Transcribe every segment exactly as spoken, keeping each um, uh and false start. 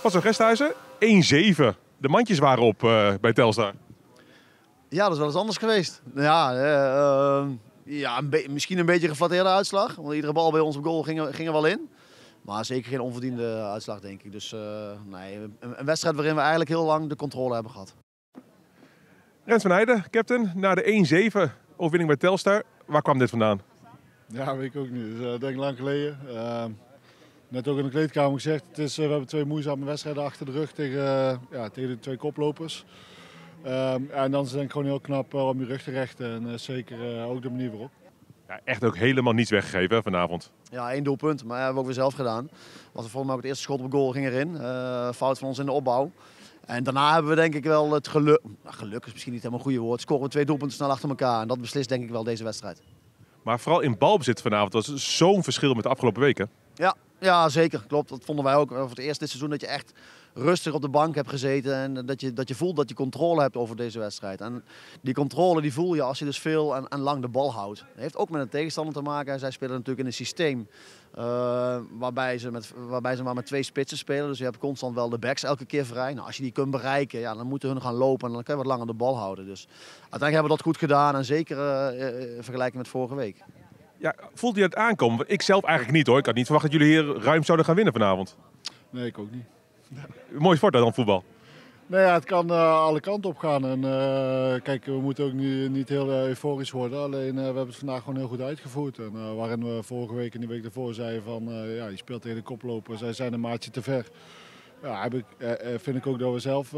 Wat zo Resthuizen, één zeven. De mandjes waren op uh, bij Telstar. Ja, dat is wel eens anders geweest. Ja, uh, uh, ja een misschien een beetje een geflatteerde uitslag. Want iedere bal bij ons op goal ging, ging er wel in. Maar zeker geen onverdiende uitslag, denk ik. Dus uh, nee, een, een wedstrijd waarin we eigenlijk heel lang de controle hebben gehad. Rens van Heijden, captain, na de één zeven overwinning bij Telstar. Waar kwam dit vandaan? Ja, weet ik ook niet. Dus, uh, denk lang geleden. Uh, net ook in de kleedkamer gezegd, het is, uh, we hebben twee moeizame wedstrijden achter de rug tegen, uh, ja, tegen de twee koplopers. Uh, en dan is het denk ik gewoon heel knap uh, om je rug te rechten. En uh, zeker uh, ook de manier waarop. Ja, echt ook helemaal niets weggegeven hè, vanavond. Ja, één doelpunt, maar dat hebben we ook weer zelf gedaan. Want volgens mij ook het eerste schot op goal ging erin. Uh, fout van ons in de opbouw. En daarna hebben we denk ik wel het geluk, nou, geluk is misschien niet helemaal een goede woord, scoren we twee doelpunten snel achter elkaar. En dat beslist denk ik wel deze wedstrijd. Maar vooral in balbezit vanavond was zo'n verschil met de afgelopen weken. Ja, ja, zeker. Klopt. Dat vonden wij ook voor het eerst dit seizoen dat je echt rustig op de bank hebt gezeten. En dat je, dat je voelt dat je controle hebt over deze wedstrijd. En die controle die voel je als je dus veel en, en lang de bal houdt. Dat heeft ook met een tegenstander te maken. Zij spelen natuurlijk in een systeem uh, waarbij, ze met, waarbij ze maar met twee spitsen spelen. Dus je hebt constant wel de backs elke keer vrij. Nou, als je die kunt bereiken, ja, dan moeten hun gaan lopen en dan kun je wat langer de bal houden. Dus uiteindelijk hebben we dat goed gedaan en zeker uh, in vergelijking met vorige week. Ja, voelt u het aankomen? Ik zelf eigenlijk niet hoor. Ik had niet verwacht dat jullie hier ruim zouden gaan winnen vanavond. Nee, ik ook niet. Mooi sport dan voetbal. Nee, ja, het kan uh, alle kanten op gaan. En, uh, kijk, we moeten ook nu, niet heel uh, euforisch worden. Alleen uh, we hebben het vandaag gewoon heel goed uitgevoerd. En, uh, waarin we vorige week en die week daarvoor zeiden van uh, ja, je speelt tegen de koploper. Zij zijn een maatje te ver. Ja, heb ik, uh, vind ik ook dat we zelf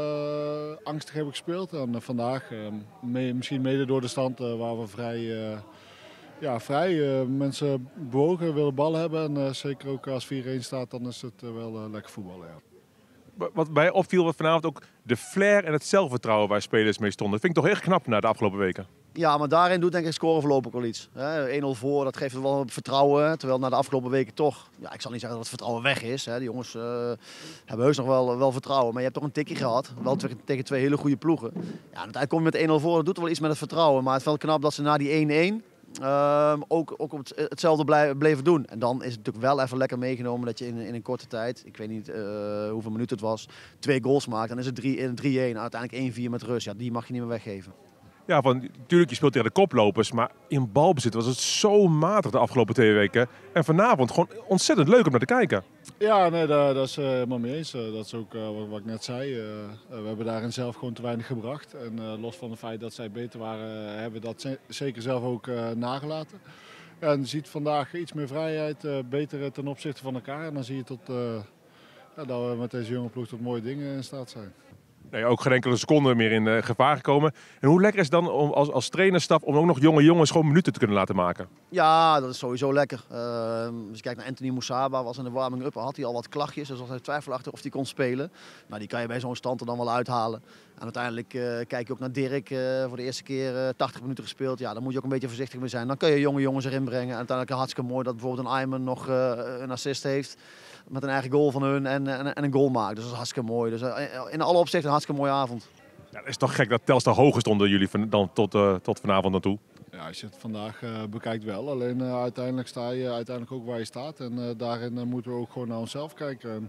uh, angstig hebben gespeeld. En uh, vandaag, uh, mee, misschien mede door de stand uh, waar we vrij... Uh, Ja, vrij. Uh, mensen bewogen, willen bal hebben. En uh, zeker ook als vier-een staat, dan is het uh, wel uh, lekker voetballen. Ja. Wat mij opviel was vanavond ook de flair en het zelfvertrouwen waar spelers mee stonden. Dat vind ik toch echt knap na de afgelopen weken. Ja, maar daarin doet denk ik scoren voorlopig ook wel iets. één nul voor, dat geeft wel vertrouwen. Terwijl na de afgelopen weken toch, ja, ik zal niet zeggen dat het vertrouwen weg is. Hè. Die jongens uh, hebben heus nog wel, wel vertrouwen. Maar je hebt toch een tikje gehad. Wel tegen twee hele goede ploegen. Ja, uiteindelijk kom je met één nul voor, dat doet wel iets met het vertrouwen. Maar het is wel knap dat ze na die één-één... Uh, ook, ook het, hetzelfde blij, bleven doen. En dan is het natuurlijk wel even lekker meegenomen dat je in, in een korte tijd, ik weet niet uh, hoeveel minuten het was, twee goals maakt. Dan is het drie-een, uiteindelijk één vier met rust. Ja, die mag je niet meer weggeven. Ja, want natuurlijk, je speelt tegen de koplopers, maar in balbezit was het zo matig de afgelopen twee weken. En vanavond gewoon ontzettend leuk om naar te kijken. Ja, nee, daar, dat is uh, helemaal mee eens. Uh, dat is ook uh, wat, wat ik net zei. Uh, uh, we hebben daarin zelf gewoon te weinig gebracht. En uh, los van het feit dat zij beter waren, uh, hebben we dat ze zeker zelf ook uh, nagelaten. Ja, en je ziet vandaag iets meer vrijheid, uh, beter ten opzichte van elkaar. En dan zie je tot, uh, ja, dat we met deze jonge ploeg tot mooie dingen in staat zijn. Nee, ook geen enkele seconde meer in uh, gevaar gekomen. En hoe lekker is het dan om, als, als trainerstaf om ook nog jonge jongens gewoon minuten te kunnen laten maken? Ja, dat is sowieso lekker. Uh, als je kijkt naar Anthony Moussaba, was in de warming-up, had hij al wat klachtjes. Dus was hij twijfelachtig of hij kon spelen. Nou, die kan je bij zo'n stand er dan wel uithalen. En uiteindelijk uh, kijk je ook naar Dirk, uh, voor de eerste keer uh, tachtig minuten gespeeld. Ja, dan moet je ook een beetje voorzichtig mee zijn. Dan kun je jonge jongens erin brengen. En uiteindelijk hartstikke mooi dat bijvoorbeeld een Ayman nog uh, een assist heeft. Met een eigen goal van hun en, en, en een goal maakt. Dus dat is hartstikke mooi. Dus uh, in alle opzichten een hartstikke mooie avond. Ja, het is toch gek dat Telstar hoger stonden jullie van, dan tot, uh, tot vanavond naartoe. Ja, als je het vandaag uh, bekijkt wel. Alleen uh, uiteindelijk sta je uiteindelijk ook waar je staat. En uh, daarin uh, moeten we ook gewoon naar onszelf kijken. En,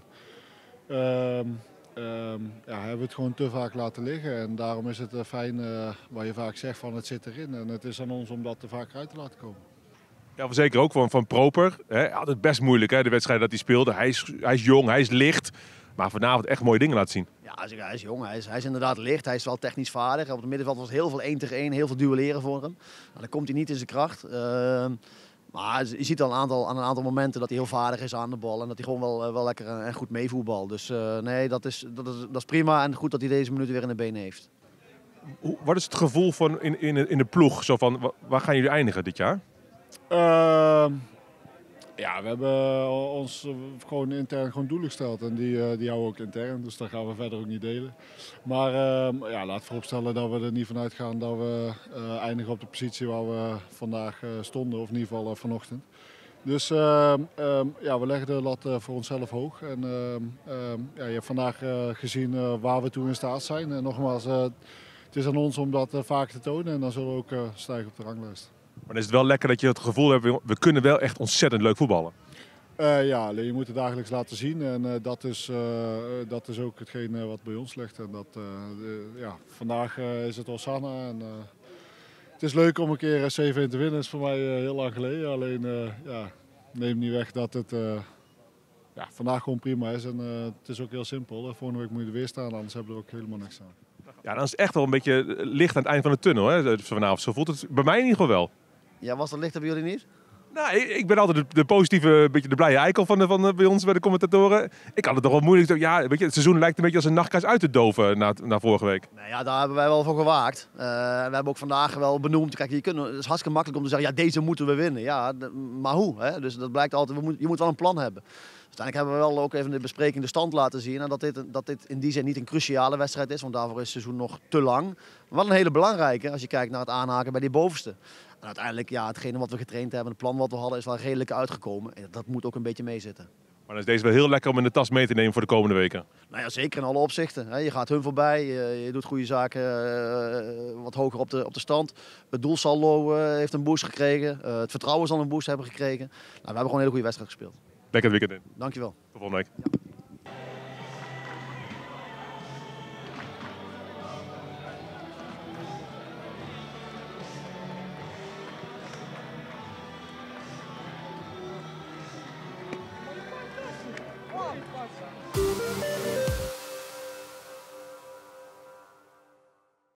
uh, uh, ja, hebben we het gewoon te vaak laten liggen. En daarom is het uh, fijn, uh, waar je vaak zegt van het zit erin. En het is aan ons om dat er vaak uit te laten komen. Ja, zeker ook van, van Proper. Hij had het best moeilijk, hè, de wedstrijd dat hij speelde. Hij is, hij is jong, hij is licht. Maar vanavond echt mooie dingen laten zien. Ja, hij is jong, hij is, hij is inderdaad licht, hij is wel technisch vaardig. Op het middenveld was heel veel één tegen één, heel veel duelleren voor hem. Nou, dan komt hij niet in zijn kracht. Uh, maar je ziet al een aantal, aan een aantal momenten dat hij heel vaardig is aan de bal. En dat hij gewoon wel, wel lekker en goed meevoetbal. Dus uh, nee, dat is, dat, is, dat is prima en goed dat hij deze minuten weer in de benen heeft. Hoe, wat is het gevoel van in, in, in de ploeg? Zo van, waar gaan jullie eindigen dit jaar? Uh, ja, we hebben ons gewoon intern gewoon doelen gesteld en die, uh, die houden we ook intern, dus daar gaan we verder ook niet delen. Maar uh, ja, laat vooropstellen dat we er niet vanuit gaan dat we uh, eindigen op de positie waar we vandaag uh, stonden, of in ieder geval uh, vanochtend. Dus uh, uh, ja, we leggen de lat uh, voor onszelf hoog. En, uh, uh, ja, je hebt vandaag uh, gezien uh, waar we toe in staat zijn. En nogmaals, uh, het is aan ons om dat uh, vaak te tonen en dan zullen we ook uh, stijgen op de ranglijst. Maar dan is het wel lekker dat je het gevoel hebt, we kunnen wel echt ontzettend leuk voetballen. Uh, ja, alleen je moet het dagelijks laten zien en uh, dat, is, uh, dat is ook hetgeen uh, wat bij ons ligt. En dat, uh, de, ja, vandaag uh, is het Osana en uh, het is leuk om een keer zeven één te winnen. Dat is voor mij uh, heel lang geleden. Alleen uh, ja, neem niet weg dat het uh, ja, vandaag gewoon prima is. En uh, het is ook heel simpel. Hè. Volgende week moet je er weer staan, anders hebben we er ook helemaal niks aan. Ja, dan is het echt wel een beetje licht aan het eind van de tunnel, hè, vanavond. Zo voelt het bij mij in ieder geval wel. Ja, was dat lichter bij jullie niet? Nou, ik, ik ben altijd de, de positieve, beetje de blije eikel van, de, van de, bij ons, bij de commentatoren. Ik had het toch wel moeilijk. Ja, weet je, het seizoen lijkt een beetje als een nachtkaars uit te doven na, na vorige week. Nou ja, daar hebben wij wel voor gewaakt. Uh, we hebben ook vandaag wel benoemd. Kijk, je kunt, het is hartstikke makkelijk om te zeggen, ja, deze moeten we winnen. Ja, de, maar hoe? Hè? Dus dat blijkt altijd, we moet, je moet wel een plan hebben. Dus uiteindelijk hebben we wel ook even in de bespreking de stand laten zien. En dat dit, dat dit in die zin niet een cruciale wedstrijd is, want daarvoor is het seizoen nog te lang. Maar wel een hele belangrijke als je kijkt naar het aanhaken bij die bovenste. En uiteindelijk, ja, hetgene wat we getraind hebben, het plan wat we hadden, is wel redelijk uitgekomen. En dat moet ook een beetje meezitten. Maar dan is deze wel heel lekker om in de tas mee te nemen voor de komende weken. Nou ja, zeker in alle opzichten. Je gaat hun voorbij, je doet goede zaken wat hoger op de, op de stand. Het doelsaldo heeft een boost gekregen, het vertrouwen zal een boost hebben gekregen. Nou, we hebben gewoon een hele goede wedstrijd gespeeld. Lekker het weekend in. Dankjewel. Tot volgende week. Ja.